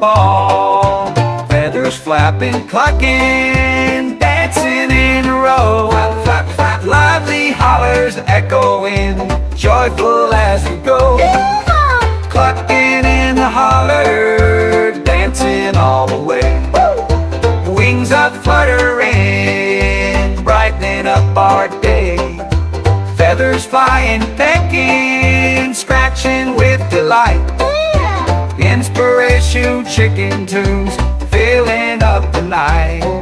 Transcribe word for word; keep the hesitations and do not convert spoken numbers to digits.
ball. Feathers flapping, cluckin, dancing in a row. Flap, flap, flap. Lively hollers echoing, joyful as we go. Cluckin in the holler, dancing all the way. Wings a-flutterin, brightening up our day. Feathers flying, peckin, scratchin with delight. Inspirational chicken tunes, filling up the night.